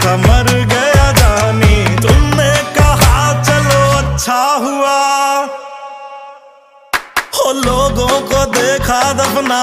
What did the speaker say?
था मर गया जानी। तुमने कहा चलो अच्छा हुआ, हो लोगों को देखा दफना।